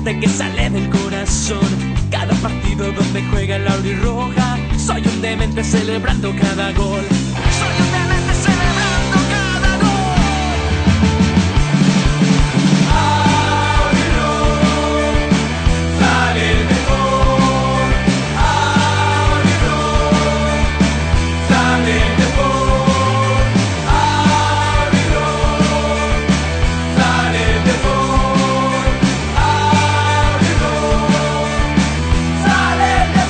fuerte que sale del corazón. Cada partido donde juega la roja, soy un demente celebrando cada gol. Soy un demente celebrando cada gol. Sale el mejor. Sale el mejor. Sale el mejor. Sale el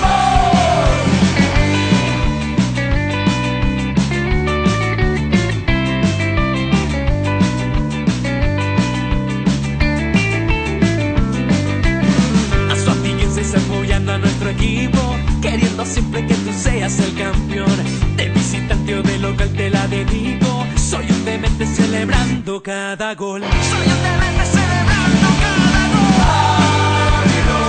apoyando a nuestro equipo, queriendo siempre que tú seas el campeón. De visitante o de local te la dedico. Soy un demente celebrando cada gol. Soy un demente celebrando cada gol.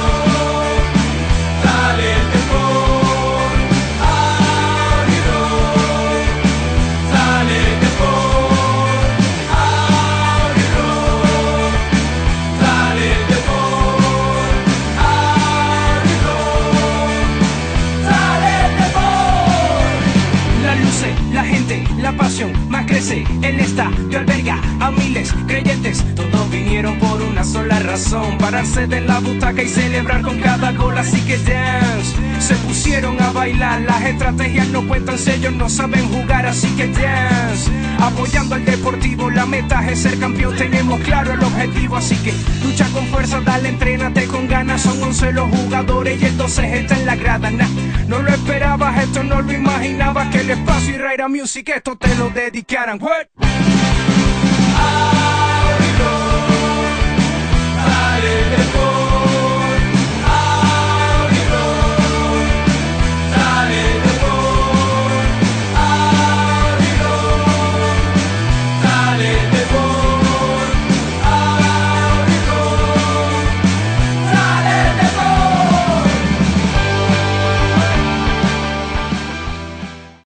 Dale el mejor. Dale el mejor. Dale el mejor. La gente, la pasión más crece. El estadio alberga a miles creyentes. Todos vinieron por una sola razón: pararse de la butaca y celebrar con cada gol. Así que dance, se pusieron a bailar. Las estrategias no cuentan si ellos no saben jugar. Así que dance, apoyando al Deportivo. La meta es ser campeón, tenemos claro el objetivo. Así que lucha con fuerza, dale, entrénate con ganas. Son 11 los jugadores y el 12 está en la grada. No lo esperabas, esto no lo imaginabas, que el espacio y Raira Music esto te lo dedicaran. What? Dale